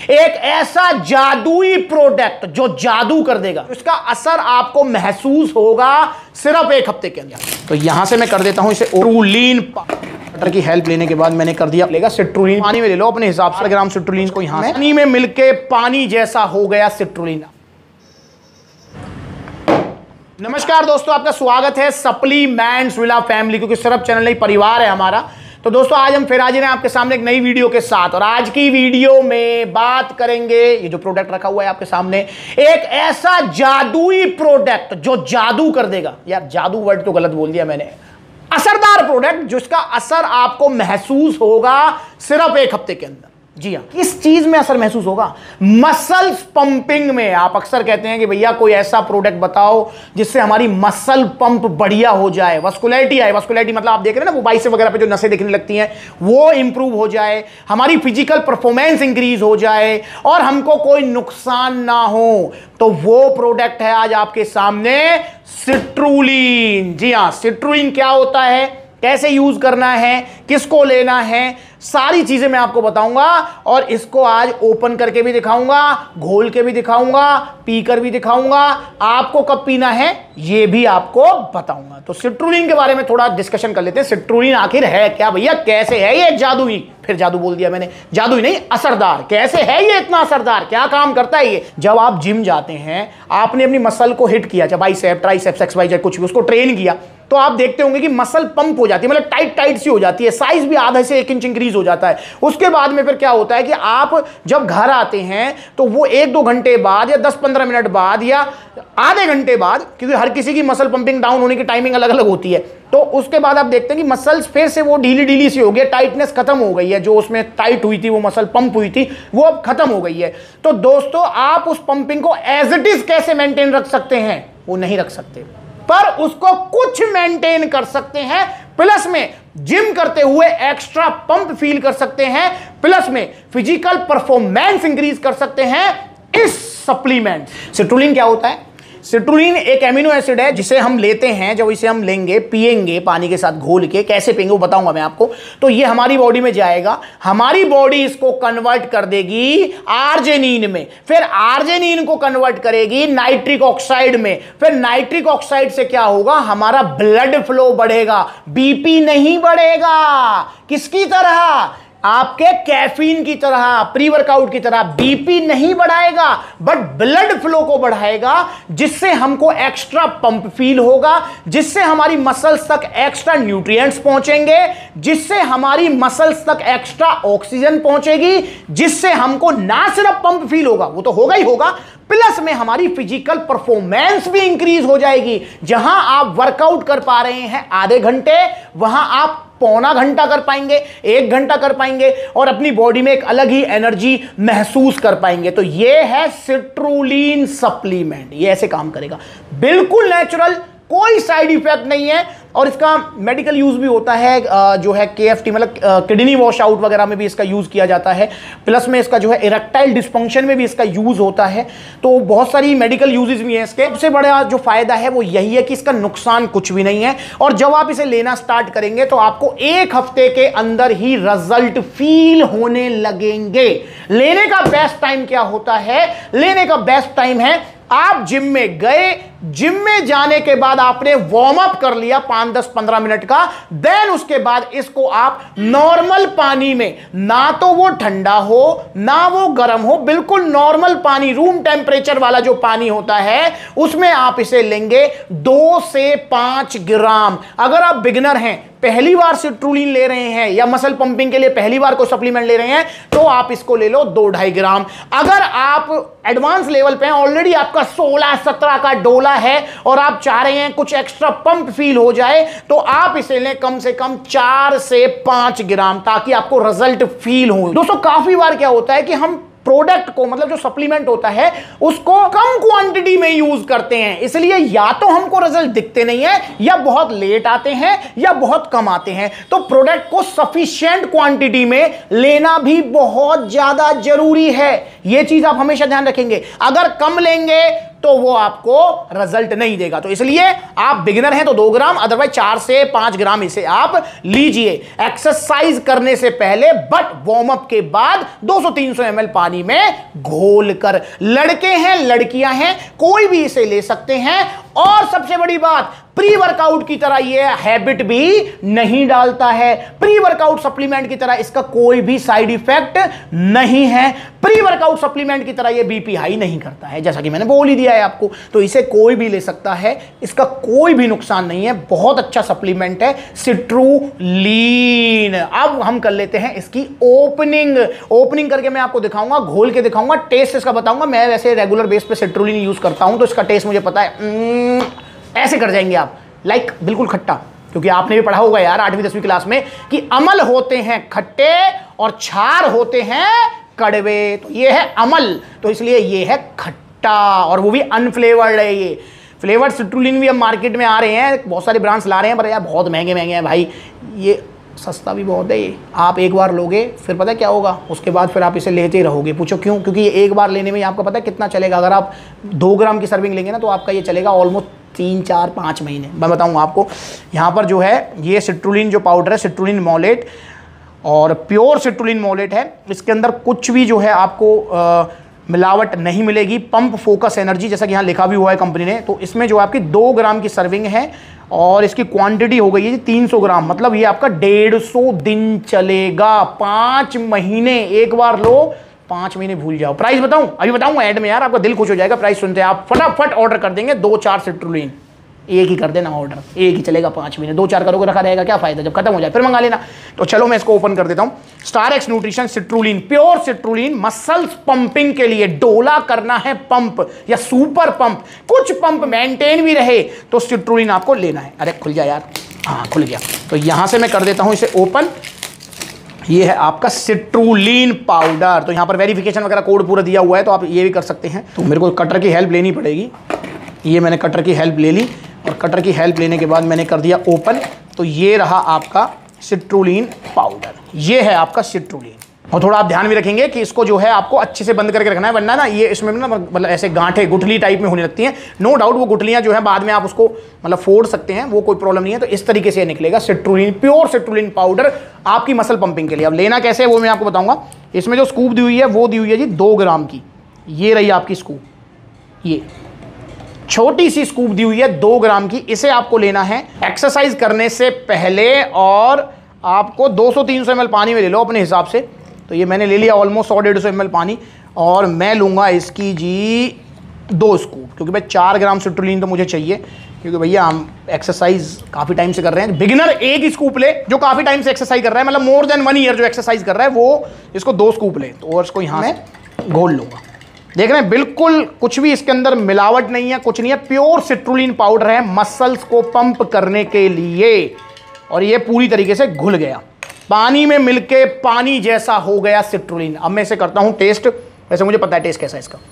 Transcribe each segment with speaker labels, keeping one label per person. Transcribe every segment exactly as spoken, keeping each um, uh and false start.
Speaker 1: एक ऐसा जादुई प्रोडक्ट जो जादू कर देगा, इसका असर आपको महसूस होगा सिर्फ एक हफ्ते के अंदर। तो यहां से मैं कर देता हूं इसे सिट्रुलिन वाटर की हेल्प लेने के बाद मैंने कर दिया लेगा सिट्रुलिन। पानी में ले लो अपने हिसाब से ग्राम सिट्रुलिन को, यहां पानी में मिलके पानी जैसा हो गया सिट्रुलिन। नमस्कार दोस्तों, आपका स्वागत है सप्लीमेंट्स विला फैमिली, क्योंकि सिर्फ चैनल नहीं परिवार है हमारा। तो दोस्तों आज हम फिर हाजिर हैं आपके सामने एक नई वीडियो के साथ, और आज की वीडियो में बात करेंगे, ये जो प्रोडक्ट रखा हुआ है आपके सामने, एक ऐसा जादुई प्रोडक्ट जो जादू कर देगा। यार जादू वर्ड तो गलत बोल दिया मैंने, असरदार प्रोडक्ट जिसका असर आपको महसूस होगा सिर्फ एक हफ्ते के अंदर। जी हाँ, किस चीज में असर महसूस होगा? मसल्स पंपिंग में। आप अक्सर कहते हैं कि भैया कोई ऐसा प्रोडक्ट बताओ जिससे हमारी मसल पंप बढ़िया हो जाए, वस्कुलैरिटी आए। वस्कुलैरिटी मतलब आप देख रहे हैं ना, वो बाइसेप वगैरह पे जो नसें दिखने लगती हैं वो इंप्रूव हो जाए, हमारी फिजिकल परफॉर्मेंस इंक्रीज हो जाए और हमको कोई नुकसान ना हो। तो वो प्रोडक्ट है आज आपके सामने, सिट्रुलिन। जी हाँ, सिट्रुलिन क्या होता है, कैसे यूज करना है, किसको लेना है, सारी चीजें मैं आपको बताऊंगा। और इसको आज ओपन करके भी दिखाऊंगा, घोल के भी दिखाऊंगा, पीकर भी दिखाऊंगा। आपको कब पीना है ये भी आपको बताऊंगा। तो सिट्रुलिन के बारे में थोड़ा डिस्कशन कर लेते हैं। सिट्रुलिन आखिर है क्या भैया, कैसे है ये जादुई? फिर जादू बोल दिया मैंने, जादुई नहीं, असरदार। कैसे है ये इतना असरदार, क्या काम करता है ये? जब आप जिम जाते हैं, आपने अपनी मसल को हिट किया, चाहे bicep, triceps, X Y Z कुछ भी, उसको ट्रेन किया, तो आप देखते होंगे कि मसल पंप हो जाती है, मतलब टाइट टाइट सी हो जाती है, साइज भी आधा से एक इंच इंक्रीज हो जाता है। उसके बाद में फिर क्या होता है कि आप जब घर आते हैं तो वो एक दो घंटे बाद या दस पंद्रह मिनट बाद या आधे घंटे बाद, क्योंकि हर किसी की मसल पंपिंग डाउन होने की टाइमिंग अलग अलग होती है, तो उसके बाद आप देखते हैं कि मसल्स फिर से वो ढीली ढीली सी हो गई, टाइटनेस खत्म हो गई है। जो उसमें टाइट हुई थी, वो मसल पंप हुई थी, वो अब खत्म हो गई है। तो दोस्तों आप उस पंपिंग को एज इट इज कैसे मेंटेन रख सकते हैं? वो नहीं रख सकते, पर उसको कुछ मेंटेन कर सकते हैं। प्लस में जिम करते हुए एक्स्ट्रा पंप फील कर सकते हैं, प्लस में फिजिकल परफॉर्मेंस इंक्रीज कर सकते हैं इस सप्लीमेंट। सिट्रुलिन क्या होता है? सिट्रुलिन एक एमिनो एसिड है जिसे हम लेते हैं, जब इसे हम लेंगे, पिएंगे पानी के साथ घोल के, कैसे पिएंगे वो बताऊंगा मैं आपको। तो ये हमारी बॉडी में जाएगा, हमारी बॉडी इसको कन्वर्ट कर देगी आर्जिनिन में, फिर आर्जिनिन को कन्वर्ट करेगी नाइट्रिक ऑक्साइड में, फिर नाइट्रिक ऑक्साइड से क्या होगा, हमारा ब्लड फ्लो बढ़ेगा, बीपी नहीं बढ़ेगा। किसकी तरह? आपके कैफीन की तरह, प्री वर्कआउट की तरह। बीपी नहीं बढ़ाएगा बट ब्लड फ्लो को बढ़ाएगा, जिससे हमको एक्स्ट्रा पंप फील होगा, जिससे हमारी मसल्स तक एक्स्ट्रा न्यूट्रिएंट्स पहुंचेंगे, जिससे हमारी मसल्स तक एक्स्ट्रा ऑक्सीजन पहुंचेगी, जिससे हमको ना सिर्फ पंप फील होगा, वो तो होगा ही होगा, प्लस में हमारी फिजिकल परफॉर्मेंस भी इंक्रीज हो जाएगी। जहां आप वर्कआउट कर पा रहे हैं आधे घंटे, वहां आप पौना घंटा कर पाएंगे, एक घंटा कर पाएंगे, और अपनी बॉडी में एक अलग ही एनर्जी महसूस कर पाएंगे। तो यह है सिट्रुलिन सप्लीमेंट। ये ऐसे काम करेगा, बिल्कुल नेचुरल, कोई साइड इफेक्ट नहीं है, और इसका मेडिकल यूज भी होता है, जो है केएफटी मतलब किडनी वॉश आउट वगैरह में भी इसका यूज किया जाता है, प्लस में इसका जो है इरेक्टाइल डिस्फंक्शन में भी इसका यूज होता है। तो बहुत सारी मेडिकल यूजेस भी हैं इसके। सबसे बड़ा जो फायदा है वो यही है कि इसका नुकसान कुछ भी नहीं है, और जब आप इसे लेना स्टार्ट करेंगे तो आपको एक हफ्ते के अंदर ही रिजल्ट फील होने लगेंगे। लेने का बेस्ट टाइम क्या होता है? लेने का बेस्ट टाइम है, आप जिम में गए, जिम में जाने के बाद आपने वार्म अप कर लिया पांच दस पंद्रह मिनट का, देन उसके बाद इसको आप नॉर्मल पानी में, ना तो वो ठंडा हो ना वो गर्म हो, बिल्कुल नॉर्मल पानी, रूम टेम्परेचर वाला जो पानी होता है, उसमें आप इसे लेंगे दो से पांच ग्राम। अगर आप बिगिनर हैं, पहली बार सिट्रुलिन ले रहे हैं, या मसल पंपिंग के लिए पहली बार कोई सप्लीमेंट ले रहे हैं, तो आप इसको ले लो दो ढाई ग्राम। अगर आप एडवांस लेवल पे हैं, ऑलरेडी आपका सोलह सत्रह का डोला है और आप चाह रहे हैं कुछ एक्स्ट्रा पंप फील हो जाए, तो आप इसे लें कम से कम चार से पांच ग्राम, ताकि आपको रिजल्ट फील हो। दोस्तों काफी बार क्या होता है कि हम प्रोडक्ट को, मतलब जो सप्लीमेंट होता है, उसको कम क्वांटिटी में यूज करते हैं, इसलिए या तो हमको रिजल्ट दिखते नहीं है, या बहुत लेट आते हैं, या बहुत कम आते हैं। तो प्रोडक्ट को सफिशिएंट क्वांटिटी में लेना भी बहुत ज्यादा जरूरी है। यह चीज आप हमेशा ध्यान रखेंगे। अगर कम लेंगे तो वो आपको रिजल्ट नहीं देगा। तो इसलिए आप बिगिनर हैं तो दो ग्राम, अदरवाइज चार से पांच ग्राम इसे आप लीजिए एक्सरसाइज करने से पहले, बट वार्म अप के बाद दो सौ तीन सौ एम एल पानी में घोल कर। लड़के हैं लड़कियां हैं कोई भी इसे ले सकते हैं। और सबसे बड़ी बात, प्री वर्कआउट की तरह यह हैबिट भी नहीं डालता है। प्री वर्कआउट सप्लीमेंट की तरह इसका कोई भी साइड इफेक्ट नहीं है। प्री वर्कआउट सप्लीमेंट की तरह यह बीपी हाई नहीं करता है, जैसा कि मैंने बोल ही दिया है आपको। तो इसे कोई भी ले सकता है, इसका कोई भी नुकसान नहीं है। बहुत अच्छा सप्लीमेंट है सिट्रुलिन। अब हम कर लेते हैं इसकी ओपनिंग। ओपनिंग करके मैं आपको दिखाऊंगा, घोल के दिखाऊंगा, टेस्ट इसका बताऊंगा। मैं वैसे रेगुलर बेस पे सिट्रुलिन यूज करता हूं तो इसका टेस्ट मुझे पता है। ऐसे कर जाएंगे आप, लाइक बिल्कुल खट्टा, क्योंकि आपने भी पढ़ा होगा यार आठवीं दसवीं क्लास में कि अमल होते हैं खट्टे और क्षार होते हैं कड़वे। तो ये है अमल, तो इसलिए ये है खट्टा, और वो भी अनफ्लेवर्ड है। ये फ्लेवर्ड सिट्रुलिन भी अब मार्केट में आ रहे हैं, बहुत सारे ब्रांड्स ला रहे हैं, पर यार बहुत महंगे महंगे हैं भाई। ये सस्ता भी बहुत है। ये आप एक बार लोगे फिर पता है क्या होगा, उसके बाद फिर आप इसे लेते ही रहोगे। पूछो क्यों? क्योंकि ये एक बार लेने में आपको पता है कितना चलेगा। अगर आप दो ग्राम की सर्विंग लेंगे ना तो आपका ये चलेगा ऑलमोस्ट तीन चार पाँच महीने। मैं बताऊंगा आपको। यहाँ पर जो है ये सिट्रुलिन जो पाउडर है, सिट्रुलिन मोलेट, और प्योर सिट्रुलिन मोलेट है। इसके अंदर कुछ भी जो है आपको आ, मिलावट नहीं मिलेगी। पंप फोकस एनर्जी, जैसा कि यहाँ लिखा भी हुआ है कंपनी ने। तो इसमें जो आपकी दो ग्राम की सर्विंग है और इसकी क्वांटिटी हो गई है तीन सौ ग्राम, मतलब ये आपका डेढ़ सौ दिन चलेगा। पाँच महीने एक बार लो, पाँच महीने भूल जाओ। प्राइस बताऊं? अभी बताऊंगा ऐड में यार, आपका दिल खुश हो जाएगा। प्राइस सुनते हैं आप फटाफट ऑर्डर कर देंगे। दो चार सिट्रुलिन एक ही कर देना ऑर्डर, एक ही चलेगा पाँच महीने। दो चार करोगे रखा रहेगा, क्या फायदा, जब खत्म हो जाए फिर मंगा लेना। तो चलो मैं इसको ओपन कर देता हूं। Star X nutrition citrulline, pure citrulline, muscles pumping के लिए। डोला करना है पंप या सुपर पंप, कुछ पंप मेंटेन भी रहे तो सिट्रुलिन आपको लेना है। अरे खुल जा यार, हाँ खुल गया। तो यहां से मैं कर देता हूं इसे ओपन। ये है आपका सिट्रुलिन पाउडर। तो यहाँ पर वेरिफिकेशन वगैरह कोड पूरा दिया हुआ है, तो आप ये भी कर सकते हैं। तो मेरे को कटर की हेल्प लेनी पड़ेगी। ये मैंने कटर की हेल्प ले ली, और कटर की हेल्प लेने के बाद मैंने कर दिया ओपन। तो ये रहा आपका सिट्रुलिन पाउडर, ये है आपका सिट्रुलिन। और थोड़ा आप ध्यान भी रखेंगे कि इसको जो है आपको अच्छे से बंद करके रखना है, वरना ना ये इसमें ना मतलब ऐसे गांठें गुठली टाइप में होने लगती हैं। नो डाउट वो गुठलियां जो है बाद में आप उसको मतलब फोड़ सकते हैं, वो कोई प्रॉब्लम नहीं है। तो इस तरीके से निकलेगा सिट्रुलिन, प्योर सिट्रुलिन पाउडर आपकी मसल पंपिंग के लिए। अब लेना कैसे है वो मैं आपको बताऊंगा। इसमें जो स्कूप दी हुई है वो दी हुई है जी दो ग्राम की। ये रही आपकी स्कूप, ये छोटी सी स्कूप दी हुई है दो ग्राम की। इसे आपको लेना है एक्सरसाइज करने से पहले, और आपको दो सौ तीन सौ एम एल पानी में ले लो अपने हिसाब से। तो ये मैंने ले लिया ऑलमोस्ट सौ डेढ़ सौ एम एल पानी, और मैं लूँगा इसकी जी दो स्कूप, क्योंकि भाई चार ग्राम सिट्रुलिन तो मुझे चाहिए, क्योंकि भैया हम एक्सरसाइज काफ़ी टाइम से कर रहे हैं। बिगिनर एक ही स्कूप ले जो काफ़ी टाइम से एक्सरसाइज कर रहा है, मतलब मोर देन वन ईयर जो एक्सरसाइज कर रहा है, वो इसको दो स्कूप ले। तो और इसको यहाँ में घोल लूँगा। देख रहे हैं बिल्कुल कुछ भी इसके अंदर मिलावट नहीं है, कुछ नहीं है। प्योर सिट्रुलिन पाउडर है मसल्स को पंप करने के लिए, और ये पूरी तरीके से घुल गया, पानी में मिलके पानी जैसा हो गया सिट्रुलिन। अब मैं इसे करता हूं टेस्ट। वैसे मुझे पता है टेस्ट कैसा है इसका।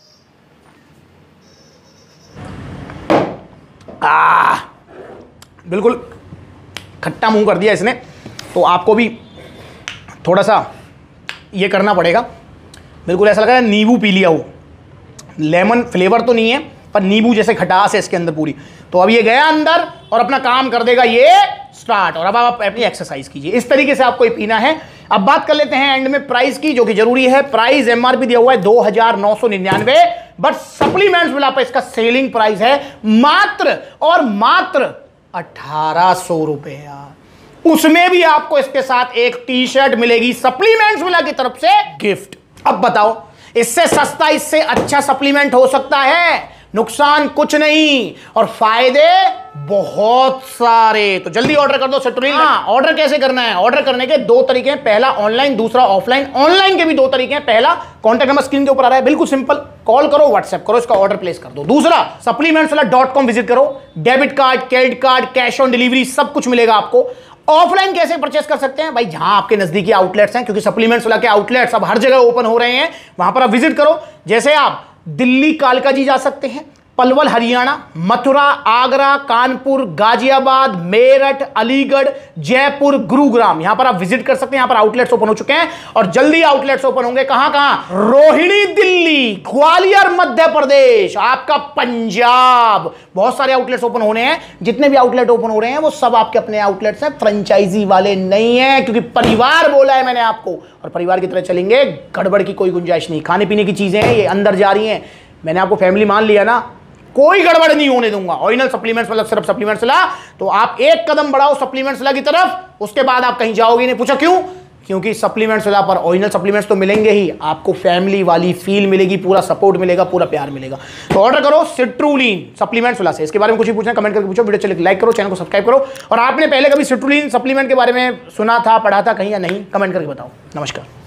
Speaker 1: आ, बिल्कुल खट्टा मुंह कर दिया इसने। तो आपको भी थोड़ा सा ये करना पड़ेगा। बिल्कुल ऐसा लग रहा है नींबू पी लिया हो। लेमन फ्लेवर तो नहीं है, पर नींबू जैसे खटास है इसके अंदर पूरी। तो अब ये गया अंदर और अपना काम कर देगा ये स्टार्ट, और अब आप अपनी एक्सरसाइज कीजिए। इस तरीके से आपको ये पीना है। अब बात कर लेते हैं एंड में प्राइस की, जो कि जरूरी है। प्राइस एमआरपी दिया हुआ है दो हजार नौ सौ निन्यानवे, बट सप्लीमेंट्स मिला पर इसका सेलिंग प्राइस है मात्र और मात्र अठारह सौ रुपए यार। उसमें भी आपको इसके साथ एक टी शर्ट मिलेगी सप्लीमेंट्स मिला की तरफ से गिफ्ट। अब बताओ इससे सस्ता, इससे अच्छा सप्लीमेंट हो सकता है? नुकसान कुछ नहीं और फायदे बहुत सारे। तो जल्दी ऑर्डर कर दो सिट्रुलिन। हाँ, ऑर्डर कैसे करना है? ऑर्डर करने के दो तरीके हैं, पहला ऑनलाइन, दूसरा ऑफलाइन। ऑनलाइन के भी दो तरीके हैं। पहला कॉन्टैक्ट नंबर स्क्रीन के ऊपर आ रहा है, बिल्कुल सिंपल, कॉल करो, व्हाट्सएप करो, इसका ऑर्डर प्लेस कर दो। दूसरा सप्लीमेंट्स वाला डॉट कॉम विजिट करो, debit card, credit card, cash on delivery सब कुछ मिलेगा आपको। ऑफलाइन कैसे परचेस कर सकते हैं भाई? जहां आपके नजदीकी आउटलेट्स हैं, क्योंकि सप्लीमेंट्स वाला के आउटलेट्स अब हर जगह ओपन हो रहे हैं, वहां पर आप विजिट करो। जैसे आप दिल्ली कालका जी जा सकते हैं, पलवल हरियाणा, मथुरा, आगरा, कानपुर, गाजियाबाद, मेरठ, अलीगढ़, जयपुर, गुरुग्राम, यहां पर आप विजिट कर सकते हैं। यहां पर आउटलेट्स ओपन हो चुके हैं और जल्दी आउटलेट्स ओपन होंगे। कहां कहां? रोहिणी दिल्ली, ग्वालियर मध्य प्रदेश, आपका पंजाब, बहुत सारे आउटलेट्स ओपन होने हैं। जितने भी आउटलेट ओपन हो रहे हैं वो सब आपके अपने आउटलेट्स हैं, फ्रेंचाइजी वाले नहीं है, क्योंकि परिवार बोला है मैंने आपको, और परिवार की तरह चलेंगे, गड़बड़ की कोई गुंजाइश नहीं। खाने पीने की चीजें हैं, ये अंदर जा रही हैं, मैंने आपको फैमिली मान लिया ना, कोई गड़बड़ नहीं होने दूंगा। ऑरिजिनल सप्लीमेंट्स मतलब सिर्फ सप्लीमेंट्स ला, तो आप एक कदम बढ़ाओ सप्लीमेंट्स ला की तरफ, उसके बाद आप कहीं जाओगे नहीं। पूछा क्यों? क्योंकि सप्लीमेंट्स ला पर ओरिजिनल सप्लीमेंट्स तो मिलेंगे ही, आपको फैमिली वाली फील मिलेगी, पूरा सपोर्ट मिलेगा, पूरा प्यार मिलेगा। तो ऑर्डर करो सिट्रुलिन सप्लीमेंट्स वाला से। इसके बारे में कुछ भी पूछना कमेंट करके पूछो, वीडियो चले लाइक करो, चैनल को सब्सक्राइब करो। और आपने पहले कभी सिट्रुलिन सप्लीमेंट के बारे में सुना था, पढ़ा था कहीं या नहीं, कमेंट करके बताओ। नमस्कार।